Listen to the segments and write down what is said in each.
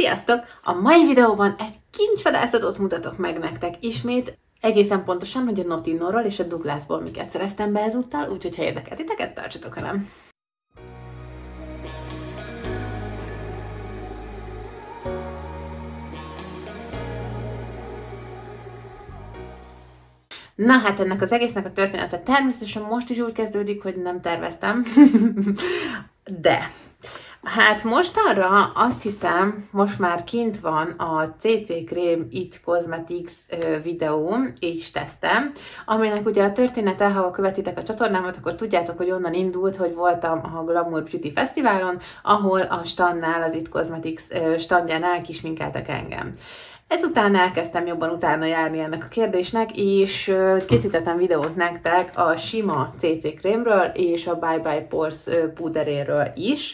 Sziasztok! A mai videóban egy kincsvadászatot mutatok meg nektek ismét, egészen pontosan, hogy a Notinoról és a Douglasból miket szereztem be ezúttal, úgyhogy ha érdekel titeket, tartsatok velem! Na hát ennek az egésznek a története természetesen most is úgy kezdődik, hogy nem terveztem, de hát mostanra azt hiszem, most már kint van a CC Creme It Cosmetics videó és tesztem, aminek ugye a története, ha követitek a csatornámat, akkor tudjátok, hogy onnan indult, hogy voltam a Glamour Beauty Fesztiválon, ahol a standnál, az It Cosmetics standjánál kisminkáltak engem. Ezután elkezdtem jobban utána járni ennek a kérdésnek, és készítettem videót nektek a sima CC krémről és a Bye Bye Pores púderéről is.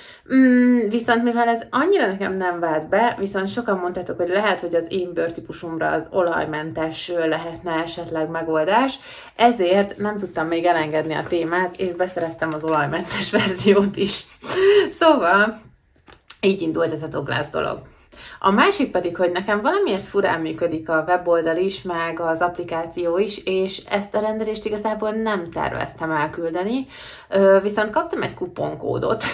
Viszont mivel ez annyira nekem nem vált be, viszont sokan mondtátok, hogy lehet, hogy az én bőrtípusomra az olajmentes lehetne esetleg megoldás, ezért nem tudtam még elengedni a témát, és beszereztem az olajmentes verziót is. Szóval így indult ez a Douglas dolog. A másik pedig, hogy nekem valamiért furán működik a weboldal is, meg az applikáció is, és ezt a rendelést igazából nem terveztem elküldeni, viszont kaptam egy kuponkódot,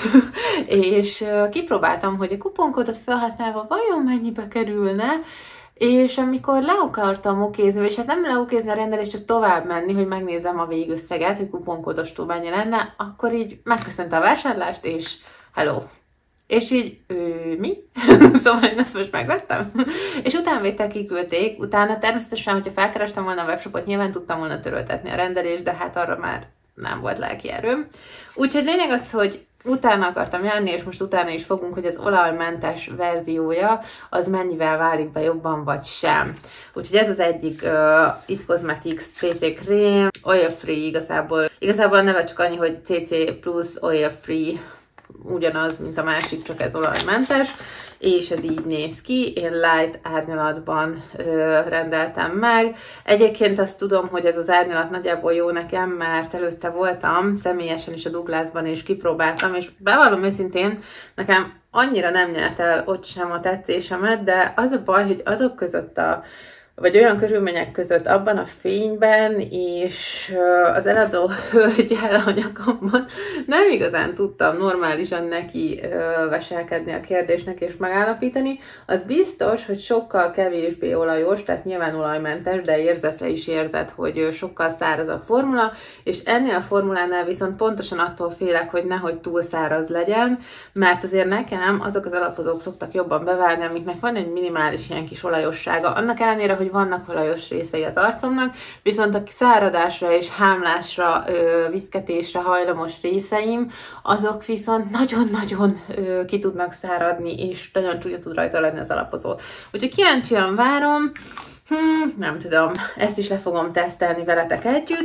és kipróbáltam, hogy a kuponkódot felhasználva vajon mennyibe kerülne, és amikor le akartam okézni, és hát nem leokézni a rendelést, csak tovább menni, hogy megnézem a végösszeget, hogy kuponkódostól mennyi lenne, akkor így megköszönte a vásárlást, és hello! És így, mi? Szóval én ezt most megvettem. És utánvétel kiküldték, utána természetesen, hogyha felkerestem volna a webshopot, nyilván tudtam volna töröltetni a rendelést, de hát arra már nem volt lelki erőm. Úgyhogy lényeg az, hogy utána akartam járni, és most utána is fogunk, hogy az olajmentes verziója az mennyivel válik be jobban, vagy sem. Úgyhogy ez az egyik It Cosmetics CC Creme, Oil Free igazából a neve csak annyi, hogy CC plusz Oil Free, ugyanaz, mint a másik, csak ez olajmentes, és ez így néz ki. Én light árnyalatban rendeltem meg. Egyébként azt tudom, hogy ez az árnyalat nagyjából jó nekem, mert előtte voltam személyesen is a Douglasban, és kipróbáltam, és bevallom őszintén, nekem annyira nem nyert el ott sem a tetszésemet, de az a baj, hogy azok között vagy olyan körülmények között abban a fényben, és az eladó hölgyel a nyakamban nem igazán tudtam normálisan neki veselkedni a kérdésnek és megállapítani. Az biztos, hogy sokkal kevésbé olajos, tehát nyilván olajmentes, de érzetre is érzed, hogy sokkal száraz a formula, és ennél a formulánál viszont pontosan attól félek, hogy nehogy túl száraz legyen, mert azért nekem azok az alapozók szoktak jobban beválni, amiknek van egy minimális ilyen kis olajossága. Annak ellenére, hogy vannak olajos részei az arcomnak, viszont a száradásra és hámlásra, viszketésre hajlamos részeim, azok viszont nagyon-nagyon ki tudnak száradni, és nagyon csúnya tud rajta lenni az alapozó. Úgyhogy kíváncsian várom, nem tudom, ezt is le fogom tesztelni veletek együtt.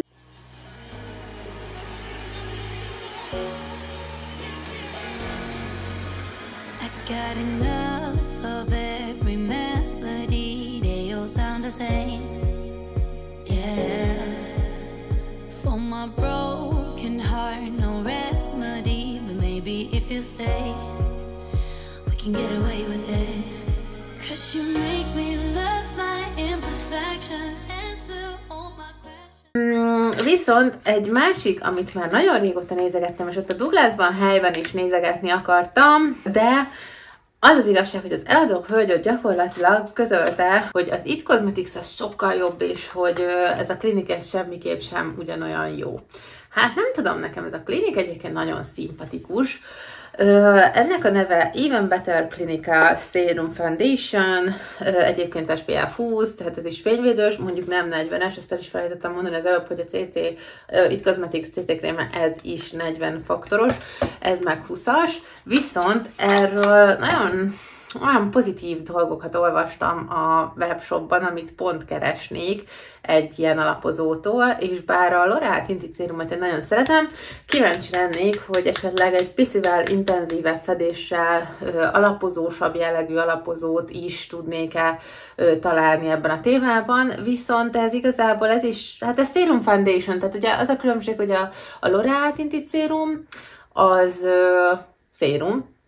Sound the same, yeah. For my broken heart, no remedy, but maybe if you stay, we can get away with it. 'Cause you make me love my imperfections, answer all my questions. Viszont egy másik, amit már nagyon régóta nézegettem, és ott a Douglasban helyben is nézegetni akartam, de az az igazság, hogy az eladó hölgyöt gyakorlatilag közölte, hogy az It Cosmetics az sokkal jobb, és hogy ez a klinik ez semmiképp sem ugyanolyan jó. Hát nem tudom, nekem ez a klinik egyébként nagyon szimpatikus. Ennek a neve Even Better Clinical Serum Foundation, egyébként SPF 20, tehát ez is fényvédős, mondjuk nem 40-es, ezt el is felejtettem mondani az előbb, hogy a It Cosmetics CC kréme ez is 40 faktoros, ez meg 20-as, viszont erről olyan pozitív dolgokat olvastam a webshopban, amit pont keresnék egy ilyen alapozótól, és bár a L'Oréal Tinted Serumot én nagyon szeretem, kíváncsi lennék, hogy esetleg egy picivel intenzívebb fedéssel, alapozósabb jellegű alapozót is tudnék-e találni ebben a témában, viszont ez igazából ez is, hát ez Serum Foundation, tehát ugye az a különbség, hogy a L'Oréal Tinted Serum az szérum,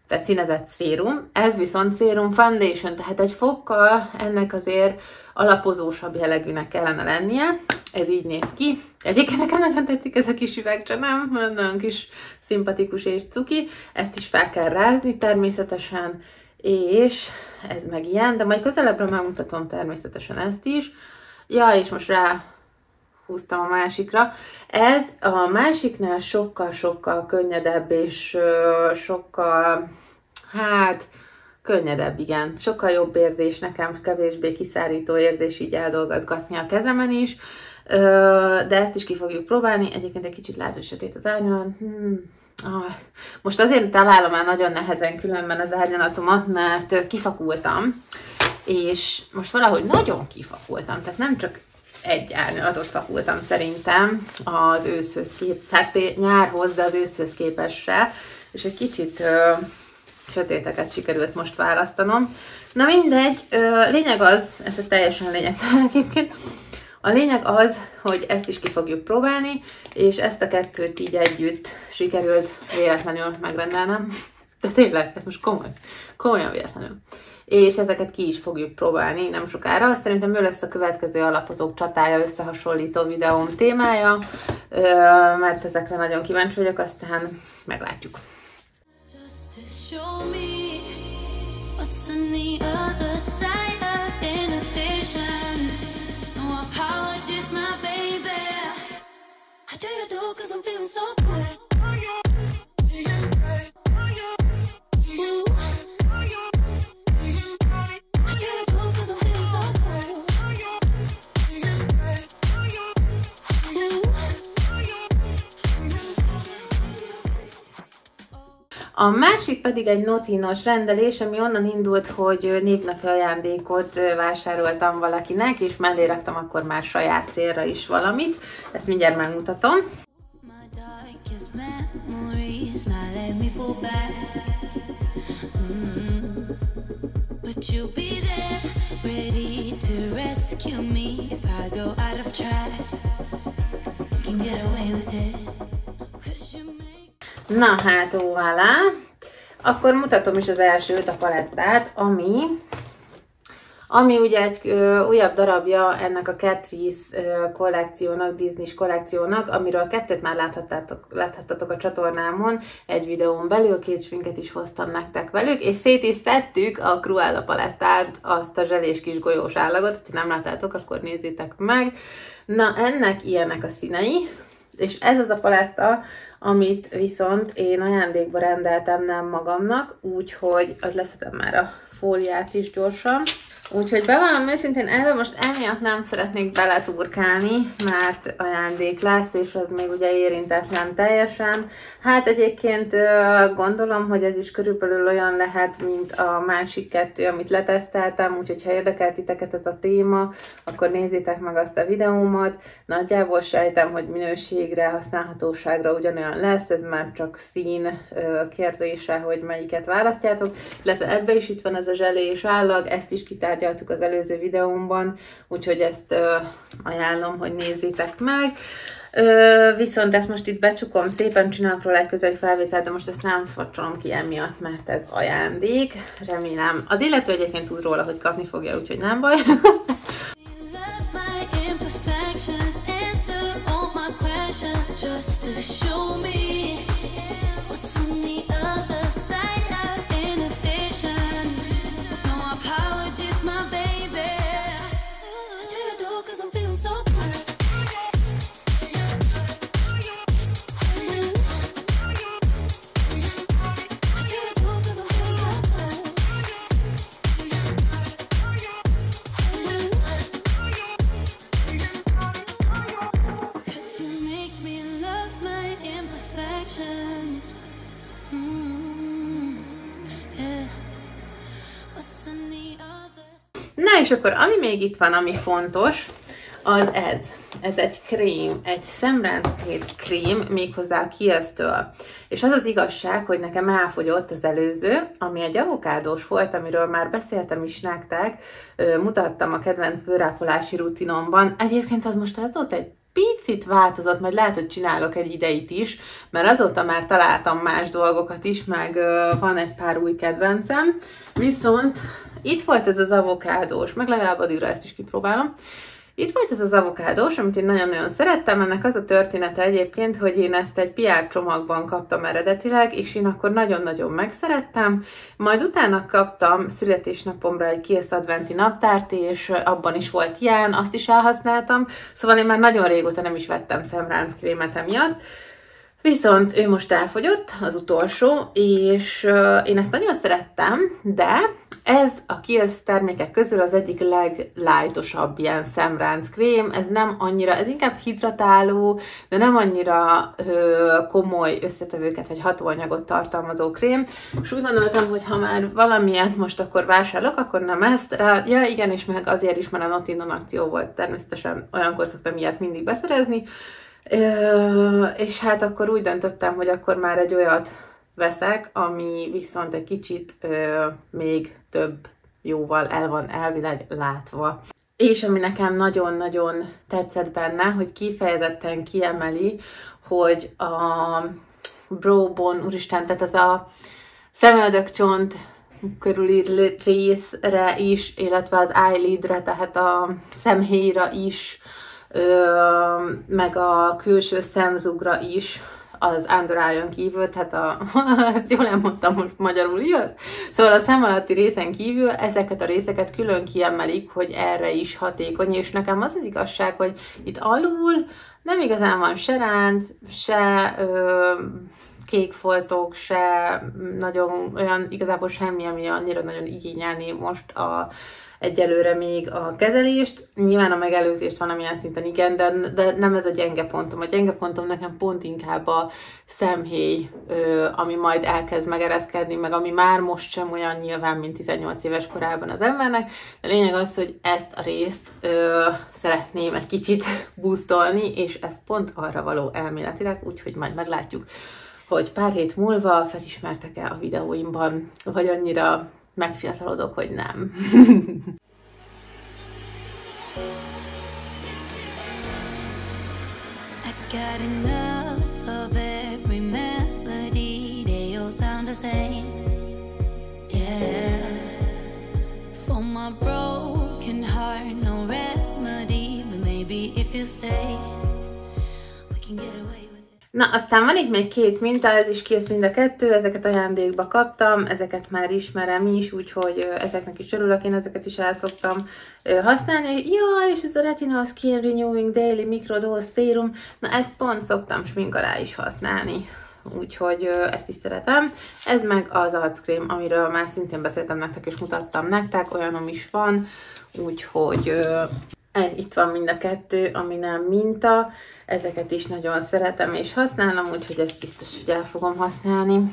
tehát színezett szérum, ez viszont szérum foundation, tehát egy fokkal ennek azért alapozósabb jellegűnek kellene lennie. Ez így néz ki. Egyébként nekem nagyon tetszik ez a kis üvegcse, nem? Nagyon kis szimpatikus és cuki. Ezt is fel kell rázni természetesen, és ez meg ilyen, de majd közelebbre megmutatom természetesen ezt is. Ja, és most ráhúztam a másikra. Ez a másiknál sokkal-sokkal könnyedebb, és sokkal, könnyedebb, igen. Sokkal jobb érzés, nekem kevésbé kiszárító érzés így eldolgozgatni a kezemen is. De ezt is ki fogjuk próbálni. Egyébként egy kicsit lehet, hogy sötét az árnyalat. Most azért találom már nagyon nehezen különben az árnyalatomat, mert kifakultam, és most valahogy nagyon kifakultam, tehát nem csak egy árnyalatot fakultam szerintem az őszhöz tehát nyárhoz, de az őszhöz képest se, és egy kicsit sötéteket sikerült most választanom. Na mindegy, lényeg az, ez a teljesen lényegtelen egyébként, a lényeg az, hogy ezt is ki fogjuk próbálni, és ezt a kettőt így együtt sikerült véletlenül megrendelnem. De tényleg, ez most komolyan véletlenül. És ezeket ki is fogjuk próbálni nem sokára. Szerintem ő lesz a következő alapozók csatája, összehasonlító videóm témája, mert ezekre nagyon kíváncsi vagyok, aztán meglátjuk. A másik pedig egy notinos rendelés, ami onnan indult, hogy névnapi ajándékot vásároltam valakinek, és mellé raktam akkor már saját célra is valamit. Ezt mindjárt megmutatom. Na hát, voilà. Akkor mutatom is az elsőt, a palettát, ami ugye egy újabb darabja ennek a Catrice kollekciónak, Disney kollekciónak, amiről kettőt már láthattatok a csatornámon, egy videón belül, 2 sminket is hoztam nektek velük, és szét is szedtük a Cruella palettát, azt a zselés kis golyós állagot, hogyha nem láttátok, akkor nézzétek meg. Na, ennek ilyenek a színei, és ez az a paletta, amit viszont én ajándékba rendeltem, nem magamnak, úgyhogy az leszedem már a fóliát is gyorsan. Úgyhogy bevallom őszintén, ebben most emiatt nem szeretnék beleturkálni, mert ajándék lesz, és az még ugye érintetlen teljesen. Hát egyébként gondolom, hogy ez is körülbelül olyan lehet, mint a másik kettő, amit leteszteltem, úgyhogy ha érdekel titeket ez a téma, akkor nézzétek meg azt a videómat. Nagyjából sejtem, hogy minőségre, használhatóságra ugyanolyan lesz, ez már csak szín kérdése, hogy melyiket választjátok. Illetve ebbe is itt van ez a zselés állag, ezt is kitárgyaltuk az előző videómban, úgyhogy ezt ajánlom, hogy nézzétek meg. Viszont ezt most itt becsukom, szépen csinálok róla egy közeli felvételt, de most ezt nem szvacsolom ki emiatt, mert ez ajándék. Remélem. Az illető egyébként tud róla, hogy kapni fogja, úgyhogy nem baj. Na és akkor ami még itt van, ami fontos, az ez. Ez egy krém, egy szemránckrém krém, méghozzá a Kiehl's-től. És az az igazság, hogy nekem elfogyott az előző, ami egy avokádós volt, amiről már beszéltem is nektek, mutattam a kedvenc bőrápolási rutinomban. Egyébként az most azóta egy picit változott, majd lehet, hogy csinálok egy ideit is, mert azóta már találtam más dolgokat is, meg van egy pár új kedvencem, viszont itt volt ez az avokádós, meg legalább addigra ezt is kipróbálom. Itt volt ez az avokádós, amit én nagyon-nagyon szerettem, ennek az a története egyébként, hogy én ezt egy PR csomagban kaptam eredetileg, és én akkor nagyon-nagyon megszerettem, majd utána kaptam születésnapomra egy kész adventi naptárt, és abban is volt ilyen, azt is elhasználtam, szóval én már nagyon régóta nem is vettem szemránckrémet emiatt, viszont ő most elfogyott, az utolsó, és én ezt nagyon szerettem, de ez a Kiehl's termékek közül az egyik leglájtosabb ilyen szemránckrém, ez nem annyira, ez inkább hidratáló, de nem annyira komoly összetevőket vagy hatóanyagot tartalmazó krém, és úgy gondoltam, hogy ha már valamilyet most akkor vásárolok, akkor nem ezt, ja igen, és meg azért is, mert a Notinon akció volt, természetesen olyankor szoktam ilyet mindig beszerezni, és hát akkor úgy döntöttem, hogy akkor már egy olyat veszek, ami viszont egy kicsit még több jóval el van elvileg látva. És ami nekem nagyon-nagyon tetszett benne, hogy kifejezetten kiemeli, hogy a brow bone, úristen, tehát az a szemöldökcsont körüli részre is, illetve az eyelidre, tehát a szemhéjra is, meg a külső szemzugra is, az under eye-on kívül, tehát ezt jól elmondtam most magyarul, igaz? Szóval a szem alatti részen kívül ezeket a részeket külön kiemelik, hogy erre is hatékony, és nekem az az igazság, hogy itt alul nem igazán van se ránc, se kék foltok, se nagyon olyan, igazából semmi, ami annyira nagyon igényelné most egyelőre még a kezelést. Nyilván a megelőzést van, amilyen szinten igen, de nem ez a gyenge pontom. A gyenge pontom nekem pont inkább a szemhéj, ami majd elkezd megereszkedni, meg ami már most sem olyan nyilván, mint 18 éves korában az embernek. De lényeg az, hogy ezt a részt szeretném egy kicsit boostolni, és ez pont arra való elméletileg, úgyhogy majd meglátjuk, hogy pár hét múlva felismertek-e a videóimban, vagy annyira megfiatalodok, hogy nem. I got enough of every melody, they all sound the same. Yeah. For my broken heart, no remedy, but maybe if you stay, we can get away. Na, aztán van itt még két minta, ez is kész mind a kettő, ezeket ajándékba kaptam, ezeket már ismerem is, úgyhogy ezeknek is örülök, én ezeket is el szoktam használni. Ja, és ez a Retinol Skin Renewing Daily Microdose Serum, na ezt pont szoktam smink alá is használni, úgyhogy ezt is szeretem. Ez meg az arckrém, amiről már szintén beszéltem nektek és mutattam nektek, olyanom is van, úgyhogy itt van mind a kettő, ami nem minta. Ezeket is nagyon szeretem és használom, úgyhogy ezt biztos, hogy el fogom használni.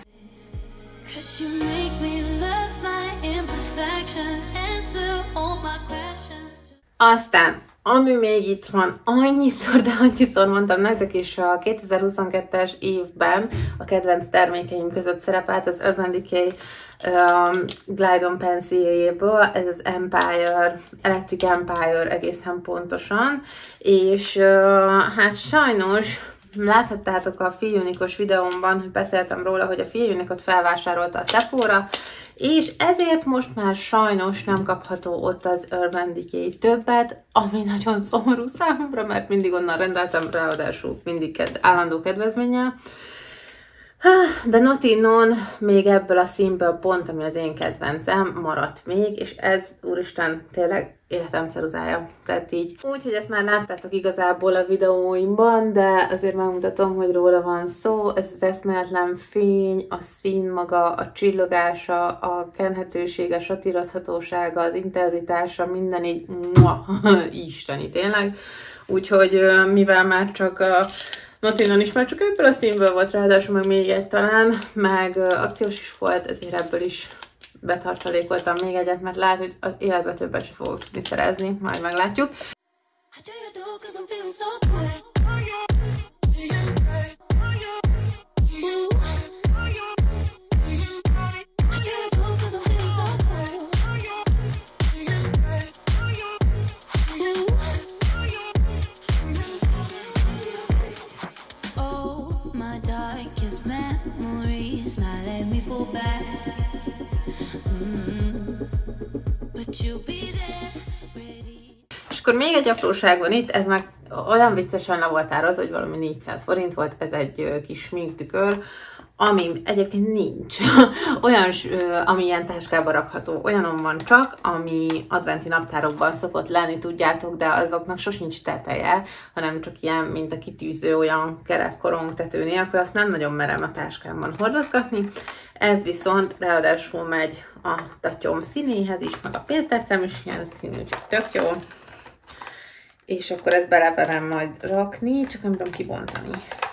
Aztán, ami még itt van, annyiszor, de annyiszor mondtam nektek, és a 2022-es évben a kedvenc termékeim között szerepelt az Urban Decay Glide-On Penciljéből, ez az Empire, Electric Empire egészen pontosan, és hát sajnos láthattátok a Feel Unique-os videómban, hogy beszéltem róla, hogy a Feel Unique-ot felvásárolta a Sephora, és ezért most már sajnos nem kapható ott az Urban Decay többet, ami nagyon szomorú számomra, mert mindig onnan rendeltem, ráadásul mindig állandó kedvezménnyel. De Notinon még ebből a színből pont, ami az én kedvencem, maradt még, és ez, úristen, tényleg életem ceruzája. Tehát így. Úgyhogy ezt már láttátok igazából a videóimban, de azért megmutatom, hogy róla van szó. Ez az eszméletlen fény, a szín maga, a csillogása, a kenhetősége, a satírozhatósága, az intenzitása, minden így isteni tényleg. Úgyhogy mivel már csak Notinon is már csak ebből a színből volt, ráadásul meg még egy talán, meg akciós is volt, ezért ebből is betartalékoltam még egyet, mert lehet, hogy az életben többet sem fogok tudni szerezni, majd meglátjuk. memories might let me fall back. But you'll be there, ready. És akkor még egy apróság van itt, ez meg olyan viccesen le volt árazva, hogy valami 400 forint volt, ez egy kis sminktükör, ami egyébként nincs. Olyan, ami ilyen táskába rakható, olyanom van csak, ami adventi naptárokban szokott lenni, tudjátok, de azoknak sosincs teteje, hanem csak ilyen, mint a kitűző, olyan kerek korong tető nélkül, azt nem nagyon merem a táskámban hordozgatni. Ez viszont ráadásul megy a tatyom színéhez is, meg a pénztárcám is ilyen színű, tök jó. És akkor ezt beleverem majd rakni, csak nem tudom kibontani.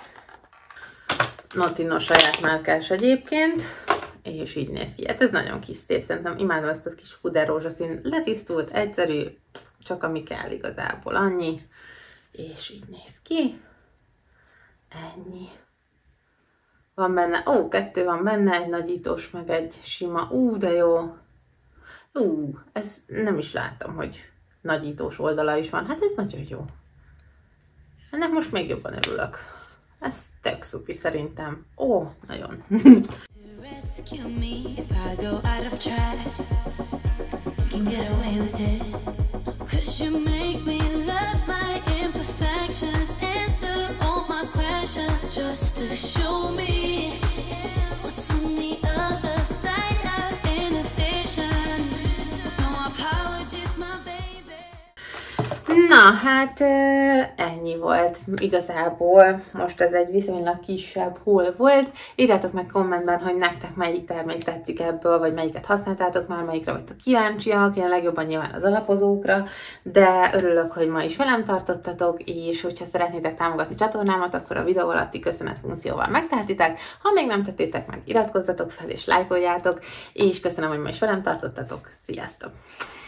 Notino saját márkás egyébként, és így néz ki. Hát ez nagyon kis szép, szerintem imádom ezt a kis puder rózsaszín, letisztult, egyszerű, csak ami kell igazából, annyi. És így néz ki. Ennyi. Van benne, kettő van benne, egy nagyítós, meg egy sima. De jó. Ez nem is láttam, hogy nagyítós oldala is van. Hát ez nagyon jó. Ennek most még jobban örülök. Ez tök szupi szerintem. Nagyon. Na, hát ennyi volt igazából. Most ez egy viszonylag kisebb haul volt. Írjátok meg kommentben, hogy nektek melyik termék tetszik ebből, vagy melyiket használtátok már, melyikre vagytok kíváncsiak. Én legjobban nyilván az alapozókra, de örülök, hogy ma is velem tartottatok, és hogyha szeretnétek támogatni csatornámat, akkor a videó alatti köszönet funkcióval megtehetitek. Ha még nem tettétek meg, iratkozzatok fel és lájkoljátok, és köszönöm, hogy ma is velem tartottatok. Sziasztok!